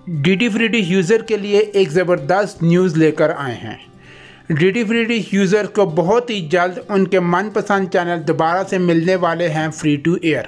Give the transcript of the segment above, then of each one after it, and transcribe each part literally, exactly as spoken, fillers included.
D D free dish user के लिए एक ज़बरदस्त न्यूज़ लेकर आए हैं। D D free dish user को बहुत ही जल्द उनके मनपसंद चैनल दोबारा से मिलने वाले हैं फ्री टू एयर।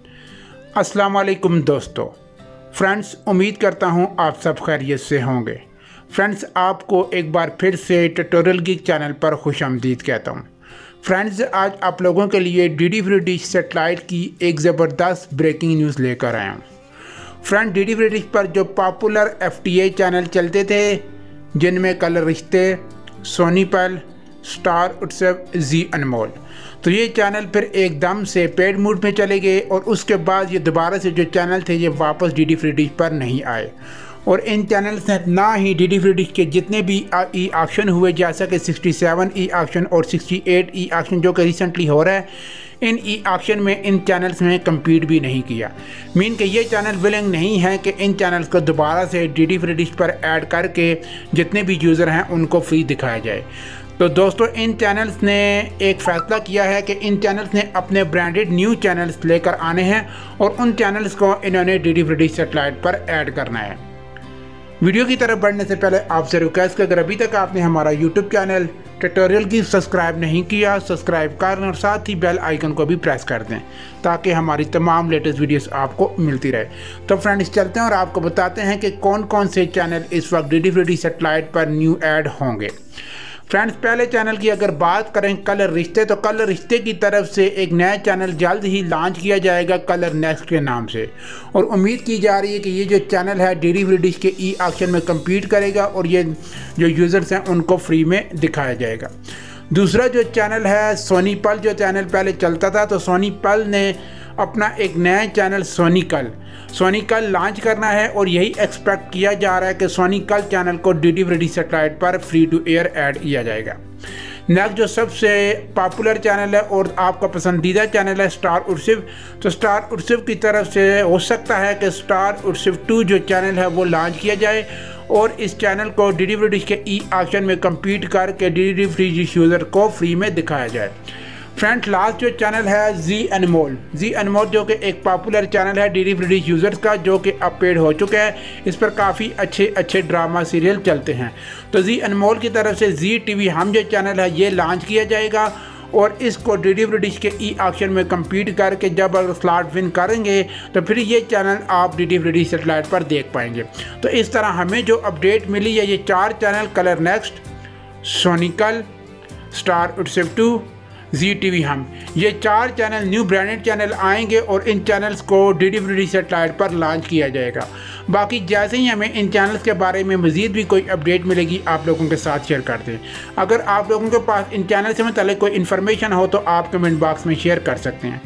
अस्सलाम वालेकुम दोस्तों, फ्रेंड्स, उम्मीद करता हूं आप सब खैरियत से होंगे। फ्रेंड्स, आपको एक बार फिर से ट्यूटोरियल गीक चैनल पर खुशामदीद कहता हूं। फ्रेंड्स, आज आप लोगों के लिए D D free dish satellite की एक ज़बरदस्त ब्रेकिंग न्यूज़ लेकर आया हूँ। Friend, D D free dish पर जो popular F T A channel चलते थे, जिनमें कलर रिश्ते, सोनी पल, स्टार उत्सव, जी अनमोल, तो ये चैनल फिर एकदम से पेड मोड में चले गए और उसके बाद ये दोबारा से जो चैनल थे ये वापस डी डी फ्री डिश पर नहीं आए। और इन चैनल्स ने ना ही डी डी फ्री डिश के जितने भी ई ऑक्शन हुए, जैसा कि सड़सठ ई ऑक्शन और अड़सठ ई ऑक्शन जो कि रिसेंटली हो रहा है, इन ई ऑक्शन में इन चैनल्स में कम्पीट भी नहीं किया। मीन कि ये चैनल विलिंग नहीं है कि इन चैनल्स को दोबारा से डी डी फ्री डिश पर ऐड करके जितने भी यूज़र हैं उनको फ्री दिखाया जाए। तो दोस्तों, इन चैनल्स ने एक फ़ैसला किया है कि इन चैनल्स ने अपने ब्रांडेड न्यू चैनल्स लेकर आने हैं और उन चैनल्स को इन्होंने D D free dish satellite पर ऐड करना है। वीडियो की तरफ बढ़ने से पहले आपसे रिक्वेस्ट कि अगर अभी तक आपने हमारा यूट्यूब चैनल ट्यूटोरियल की सब्सक्राइब नहीं किया, सब्सक्राइब करें और साथ ही बेल आइकन को भी प्रेस कर दें ताकि हमारी तमाम लेटेस्ट वीडियोस आपको मिलती रहे। तो फ्रेंड्स, चलते हैं और आपको बताते हैं कि कौन कौन से चैनल इस वक्त D D free dish satellite पर न्यू ऐड होंगे। फ्रेंड्स, पहले चैनल की अगर बात करें कलर रिश्ते, तो कलर रिश्ते की तरफ से एक नया चैनल जल्द ही लॉन्च किया जाएगा कलर नेक्स्ट के नाम से, और उम्मीद की जा रही है कि ये जो चैनल है डी डी फ्री डिश के ई ऑक्शन में कम्पीट करेगा और ये जो यूज़र्स हैं उनको फ्री में दिखाया जाएगा। दूसरा जो चैनल है सोनी पल, जो चैनल पहले चलता था, तो सोनी पल ने अपना एक नया चैनल सोनी कल सोनी कल लॉन्च करना है और यही एक्सपेक्ट किया जा रहा है कि सोनी कल चैनल को D D free dish satellite पर फ्री टू एयर ऐड किया जाएगा। नेक्स्ट जो सबसे पॉपुलर चैनल है और आपका पसंदीदा चैनल है स्टार उत्सव, तो स्टार उत्सव की तरफ से हो सकता है कि स्टार उत्सव टू जो चैनल है वो लॉन्च किया जाए और इस चैनल को डी डी फ्री डिश के ई ऑक्शन में कम्पीट करके D D free dish user को फ्री में दिखाया जाए। फ्रेंड्स, लास्ट जो चैनल है जी अनमोल जी अनमोल जो कि एक पॉपुलर चैनल है D D free dish users का, जो कि अब पेड हो चुका है। इस पर काफ़ी अच्छे अच्छे ड्रामा सीरियल चलते हैं। तो जी अनमोल की तरफ से जी टी वी हम जो चैनल है ये लॉन्च किया जाएगा और इसको डी डी फ्री डिश के ई ऑक्शन में कम्पीट करके जब अगर स्लॉट विन करेंगे तो फिर ये चैनल आप D D free dish satellite पर देख पाएंगे। तो इस तरह हमें जो अपडेट मिली है, ये चार चैनल कलर नेक्स्ट, सोनी कल, स्टार उत्सव टू, जी टी वी हम, ये चार चैनल न्यू ब्रांडेड चैनल आएंगे और इन चैनल्स को D D free dish satellite पर लॉन्च किया जाएगा। बाकी जैसे ही हमें इन चैनल्स के बारे में मज़ीद भी कोई अपडेट मिलेगी आप लोगों के साथ शेयर कर दें। अगर आप लोगों के पास इन चैनल से मतलब कोई इन्फॉर्मेशन हो तो आप कमेंट बॉक्स में शेयर कर सकते हैं।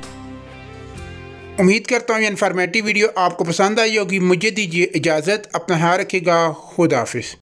उम्मीद करता हूँ ये इन्फॉर्मेटिव वीडियो आपको पसंद आई होगी। मुझे दीजिए इजाज़त, अपना ख्याल रखिएगा। खुदा हाफिज़।